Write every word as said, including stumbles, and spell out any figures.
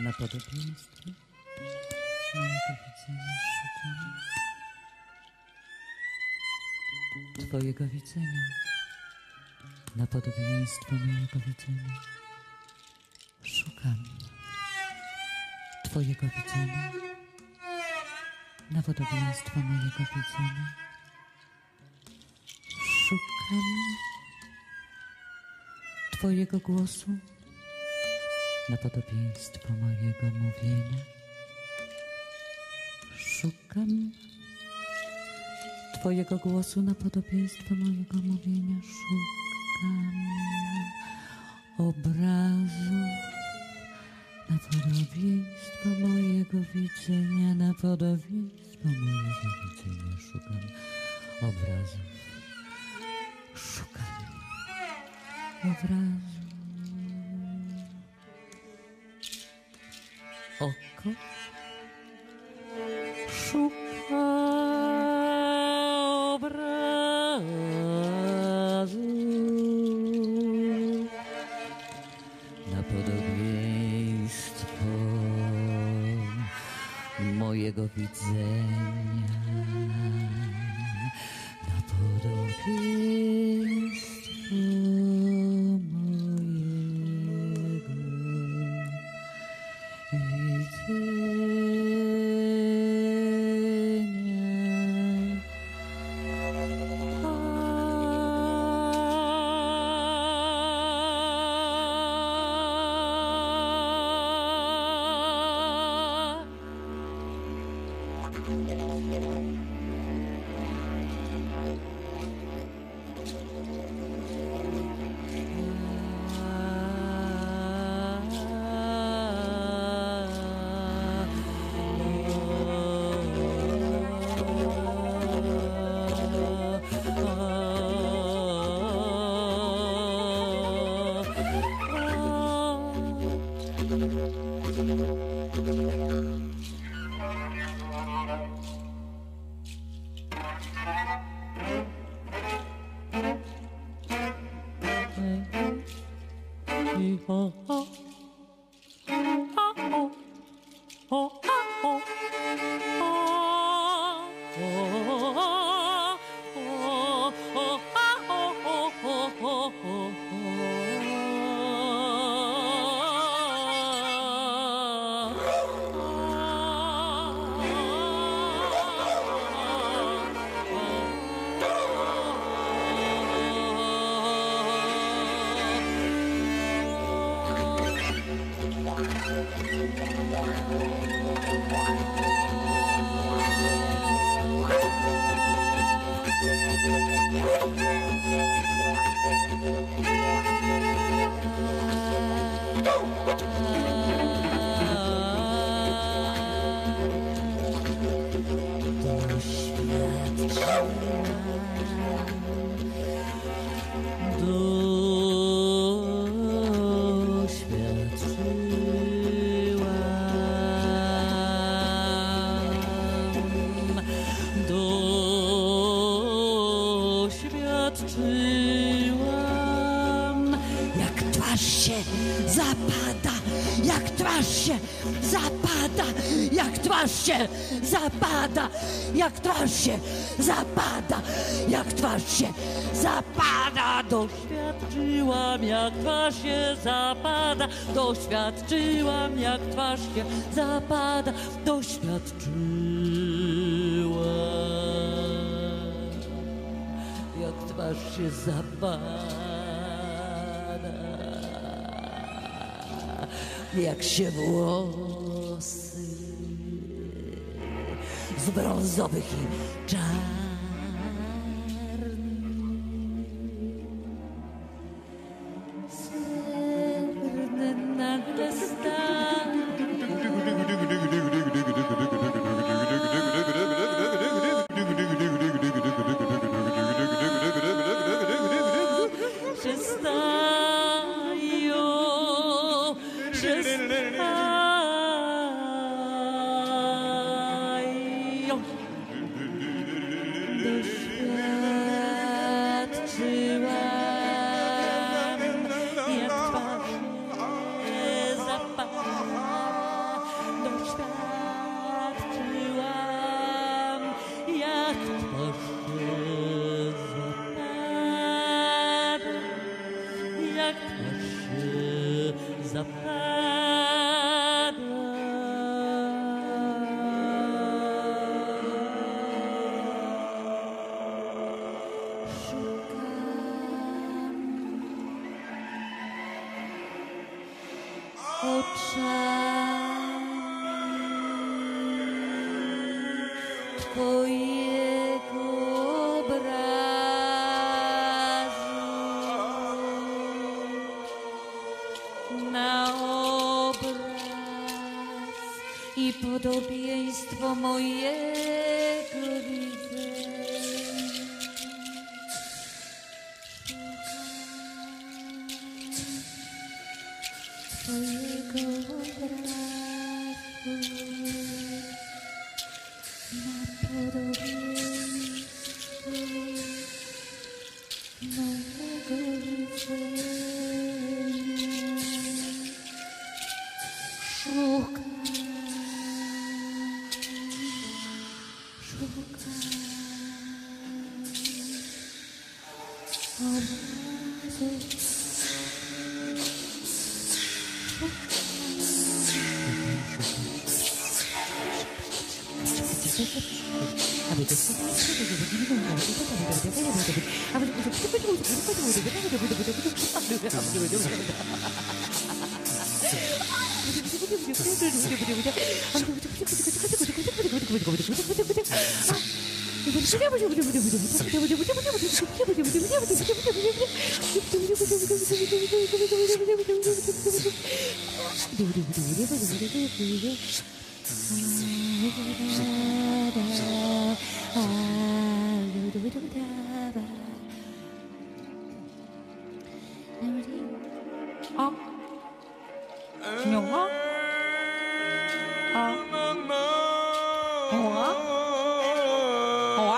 Na podobieństwie mojego widzenia szukam. Twojego widzenia. Na podobieństwo mojego widzenia szukam. Twojego widzenia. Na podobieństwo mojego widzenia szukam. Twojego głosu. Na podobieństwo mojego mówienia szukam. Twojego głosu na podobieństwo mojego mówienia szukam. Obrazu na podobieństwo mojego widzenia, na podobieństwo mojego widzenia szukam. Obrazów szukam. Obrazu. Oko szuka obrazu na podobieństwo mojego widzenia, na podobieństwo mojego widzenia. Doświadczyłam, jak twarz się zapada, jak twarz się zapada, jak twarz się zapada, jak twarz się zapada, jak twarz się zapada. Doświadczyłam, jak twarz się zapada, doświadczyłam, jak twarz się zapada, doświadczyłam, jak twarz się zapada, jak się włosy z brązowych i czarnych srebrne nagle stały. Przestają, przestają twarz się zapada, jak twarz się zapada. Oczami Twojego obrazu na obraz i podobieństwo mojego widzenia. Twojego obrazu na podobieństwo mojego widzenia. Szukam, szukam obrazu. 어? 영화? 어? 영화? 영화?